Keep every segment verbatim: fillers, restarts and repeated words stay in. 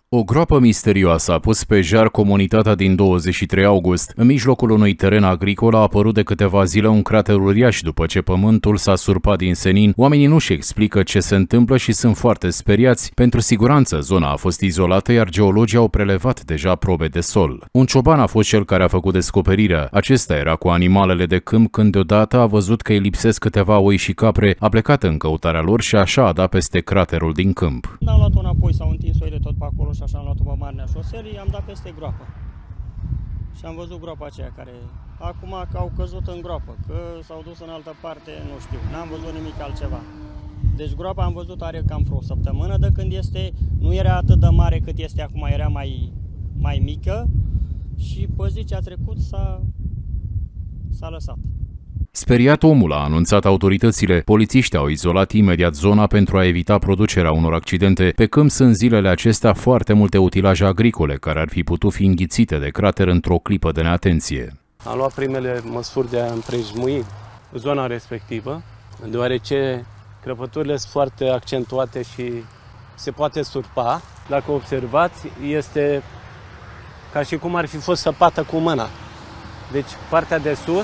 O groapă misterioasă a pus pe jar comunitatea din douăzeci și trei august. În mijlocul unui teren agricol a apărut de câteva zile un crater uriaș după ce pământul s-a surpat din senin. Oamenii nu-și explică ce se întâmplă și sunt foarte speriați. Pentru siguranță, zona a fost izolată, iar geologii au prelevat deja probe de sol. Un cioban a fost cel care a făcut descoperirea. Acesta era cu animalele de câmp când deodată a văzut că îi lipsesc câteva oi și capre, a plecat în căutarea lor și așa a dat peste craterul din câmp. Am luat-o înapoi, s-au întins oile tot pe acolo și așa am luat-o pe marginea șoselei, am dat peste groapă. Și am văzut groapa aceea care, acum că au căzut în groapă, că s-au dus în altă parte, nu știu, n-am văzut nimic altceva. Deci groapa am văzut are cam vreo săptămână de când este, nu era atât de mare cât este acum, era mai, mai mică și pe zi ce a trecut s-a lăsat. Speriat, omul a anunțat autoritățile. Polițiștii au izolat imediat zona pentru a evita producerea unor accidente, pe când sunt zilele acestea foarte multe utilaje agricole care ar fi putut fi înghițite de crater într-o clipă de neatenție. Am luat primele măsuri de a împrejmui zona respectivă, deoarece crăpăturile sunt foarte accentuate și se poate surpa. Dacă observați, este ca și cum ar fi fost săpată cu mâna. Deci partea de sus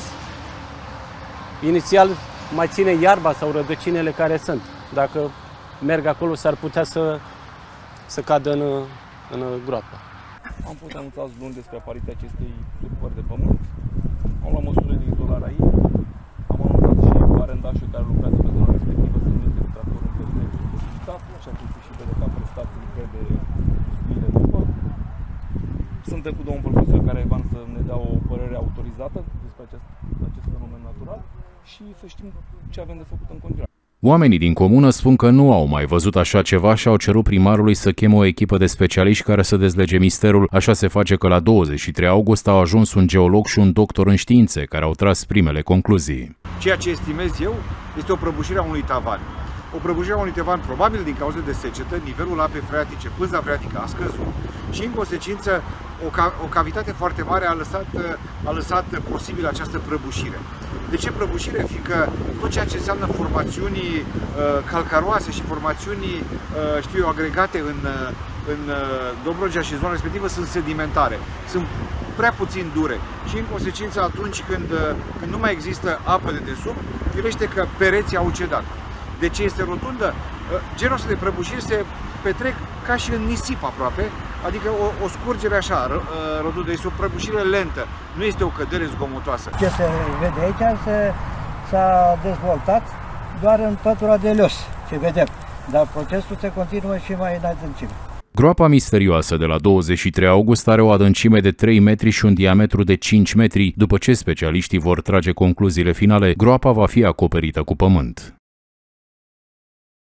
inițial mai ține iarba sau rădăcinile care sunt. Dacă merg acolo, s-ar putea să, să cadă în, în groapă. Am fost anunțați luni despre apariția acestei surpări de pământ. Am luat măsuri de izolare aici. Am anunțat și arendașul care lucrează pe zona respectivă să nu intre tractorul în perimetrul solicitat, așa cum și pe de capul statului lucrări de studiile după. Suntem cu domnul profesor care va să ne dea o părere autorizată despre acest, acest fenomen natural și să știm ce avem de făcut în continuare. Oamenii din comună spun că nu au mai văzut așa ceva și au cerut primarului să cheme o echipă de specialiști care să dezlege misterul. Așa se face că la douăzeci și trei august au ajuns un geolog și un doctor în științe care au tras primele concluzii. Ceea ce estimez eu este o prăbușire a unui tavan. O prăbușire a unui tavan probabil din cauza de secetă, nivelul apei freatice, pânza freatică a scăzut și în consecință o, ca, o cavitate foarte mare a lăsat, a lăsat posibil această prăbușire. De ce prăbușire? Fiindcă tot ceea ce înseamnă formațiuni uh, calcaroase și formațiuni, uh, știu eu, agregate în, în uh, Dobrogea și zona respectivă sunt sedimentare, sunt prea puțin dure și în consecință atunci când, uh, când nu mai există apă de desubt, firește că pereții au cedat. De ce este rotundă? Genul ăsta de prăbușiri se petrec ca și în nisip aproape, adică o, o scurgere așa, rotundă, este o prăbușire lentă, nu este o cădere zgomotoasă. Ce se vede aici s-a dezvoltat doar în pătura de los, ce vedem, dar procesul se continuă și mai în adâncime. Groapa misterioasă de la douăzeci și trei august are o adâncime de trei metri și un diametru de cinci metri. După ce specialiștii vor trage concluziile finale, groapa va fi acoperită cu pământ.